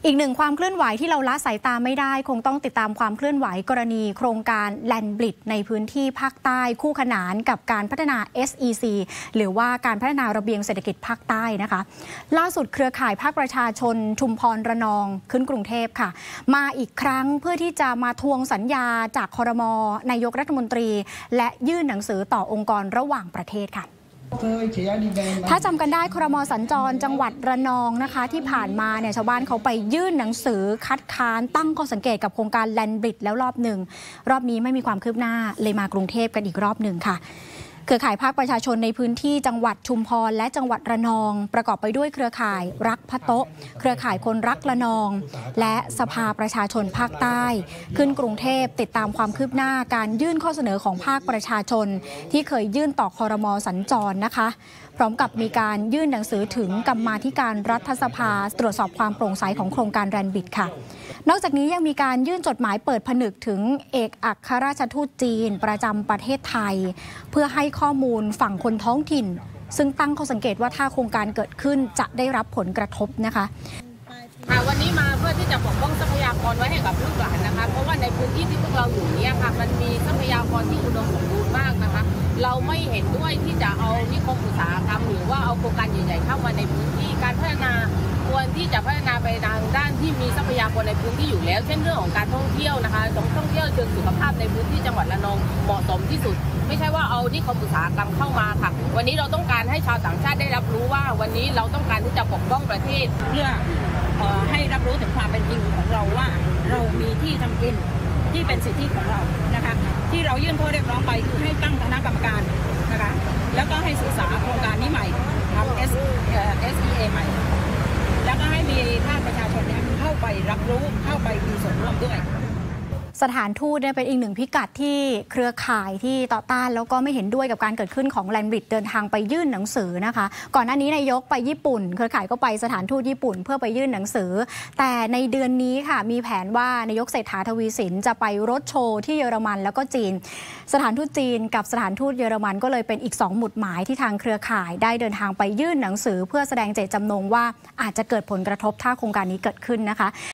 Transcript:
อีกหนึ่งความเคลื่อนไหวที่เราละสายตาไม่ได้คงต้องติดตามความเคลื่อนไหวกรณีโครงการแลนด์บริดจ์ในพื้นที่ภาคใต้คู่ขนานกับการพัฒนา SEC หรือว่าการพัฒนาระเบียงเศรษฐกิจภาคใต้นะคะล่าสุดเครือข่ายภาคประชาชนชุมพรระนองขึ้นกรุงเทพค่ะมาอีกครั้งเพื่อที่จะมาทวงสัญญาจากครม.นายกรัฐมนตรีและยื่นหนังสือต่อองค์กรระหว่างประเทศค่ะถ้าจำกันได้ครม.สัญจรจังหวัดระนองนะคะที่ผ่านมาเนี่ยชาวบ้านเขาไปยื่นหนังสือคัดค้านตั้งข้อสังเกตกับโครงการแลนด์บริดจ์แล้วรอบหนึ่งรอบนี้ไม่มีความคืบหน้าเลยมากรุงเทพกันอีกรอบหนึ่งค่ะเครือข่ายภาคประชาชนในพื้นที่จังหวัดชุมพรและจังหวัดระนองประกอบไปด้วยเครือข่ายรักพะโต๊ะเครือข่ายคนรักระนองและสภาประชาชนภาคใต้ขึ้นกรุงเทพติดตามความคืบหน้าการยื่นข้อเสนอของภาคประชาชนที่เคยยื่นต่อครม.สัญจรนะคะพร้อมกับมีการยื่นหนังสือถึงกรรมาธิการรัฐสภาตรวจสอบความโปร่งใสของโครงการแลนด์บริดจ์ค่ะนอกจากนี้ยังมีการยื่นจดหมายเปิดผนึกถึงเอกอัครราชทูตจีนประจำประเทศไทยเพื่อให้ข้อมูลฝั่งคนท้องถิ่นซึ่งตั้งข้อสังเกตว่าถ้าโครงการเกิดขึ้นจะได้รับผลกระทบนะคะวันนี้มาเพื่อที่จะปกป้องทรัพยากรไว้ให้กับลูกหลานนะคะเพราะว่าในพื้นที่ที่พวกเราอยู่เนี่ยค่ะมันมีทรัพยากรที่อุดมสมบูรณ์มากนะคะเราไม่เห็นด้วยที่จะเอานิคมอุตสาหกรรมหรือว่าเอาโครงการใหญ่ๆเข้ามาในพื้นที่การพัฒนาควรที่จะพัฒนาไปทางด้านที่มีทรัพยากรในพื้นที่อยู่แล้วเช่นเรื่องของการท่องเที่ยวนะคะท่องเที่ยวเชิงสุขภาพในพื้นที่จังหวัดระนองเหมาะสมที่สุดไม่ใช่ว่าเอานิคมอุตสาหกรรมเข้ามาค่ะวันนี้เราต้องการให้ชาวต่างชาติได้รับรู้ว่าวันนี้เราต้องการที่จะปกป้องประเทศเพื่อให้รับรู้ถึงความเป็นจริงของเราว่าเรามีที่ทำกินที่เป็นสิทธิของเรานะคะที่เรายื่นข้อเรียกร้องไปคือให้ตั้งคณะกรรมการนะคะแล้วก็ให้ศึกษาโครงการนี้ใหม่ทำ SEA ใหม่แล้วก็ให้มีภาคประชาชนเนี่ยเข้าไปรับรู้เข้าไปมีส่วนร่วมด้วยสถานทูตเป็นอีกหนึ่งพิกัดที่เครือข่ายที่ต่อต้านแล้วก็ไม่เห็นด้วยกับการเกิดขึ้นของแลนด์บริดจ์เดินทางไปยื่นหนังสือนะคะก่อนหน้านี้นายกไปญี่ปุ่นเครือข่ายก็ไปสถานทูตญี่ปุ่นเพื่อไปยื่นหนังสือแต่ในเดือนนี้ค่ะมีแผนว่านายกเศรษฐาทวีสินจะไปรถโชว์ที่เยอรมันแล้วก็จีนสถานทูตจีนกับสถานทูตเยอรมันก็เลยเป็นอีก2หมุดหมายที่ทางเครือข่ายได้เดินทางไปยื่นหนังสือเพื่อแสดงเจตจำนงว่าอาจจะเกิดผลกระทบถ้าโครงการนี้เกิดขึ้นนะคะ